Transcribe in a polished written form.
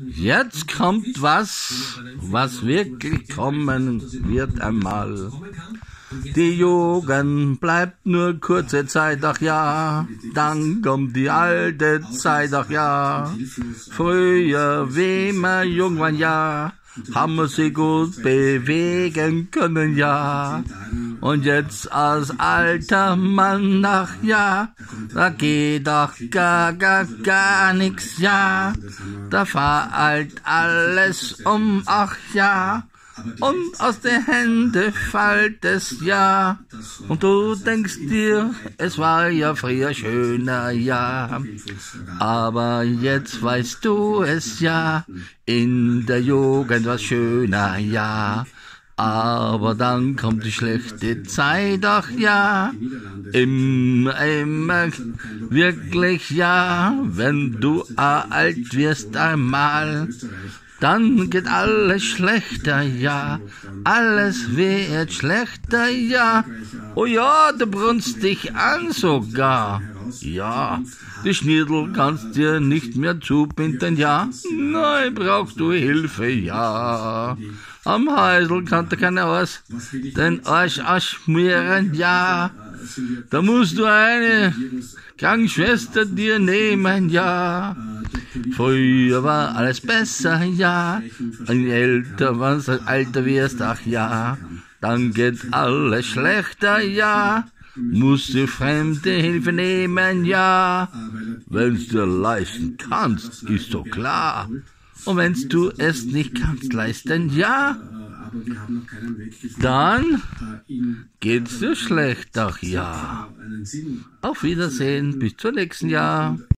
Jetzt kommt was wirklich kommen wird einmal. Die Jugend bleibt nur kurze Zeit, ach ja, dann kommt die alte Zeit, ach ja. Früher, wie wir jung waren, ja, haben wir sie gut bewegen können, ja. Und jetzt als alter Mann, ach ja, da geht doch gar nix, ja. Da verallt alles um, ach ja. Und aus den Händen fällt es, ja. Und du denkst dir, es war ja früher schöner, ja. Aber jetzt weißt du es, ja. In der Jugend war's schöner, ja. Aber dann kommt die schlechte Zeit, ach ja. Immer wirklich, ja. Wenn du alt wirst einmal, dann geht alles schlechter, ja. Alles wird schlechter, ja. Oh ja, du brunst dich an sogar. Ja, die Schniedel kannst dir nicht mehr zubinden, ja. Nein, brauchst du Hilfe, ja. Am Häusl kann dir keiner aus den Arsch ausschmieren, ja. Da musst du eine Krankenschwester dir nehmen, ja. Früher war alles besser, ja. Wenn du älter wirst, ach ja. Dann geht alles schlechter, ja. Musst du fremde Hilfe nehmen, ja. Wenn's dir leisten kannst, ist doch klar. Und wenn's du es nicht kannst leisten, ja, dann geht's dir schlecht, ach ja. Auf Wiedersehen, bis zum nächsten Jahr.